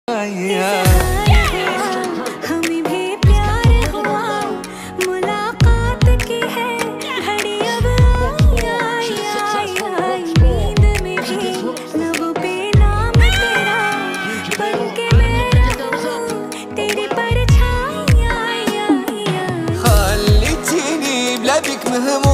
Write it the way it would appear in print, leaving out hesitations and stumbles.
हमें भी प्यार हुआ, मुलाकात की है घड़ी अब आई, नींद में भी लबों पे नाम तेरा बनके मैं रहूं, तेरी परछाई। خليتيني بلا بيك مهموم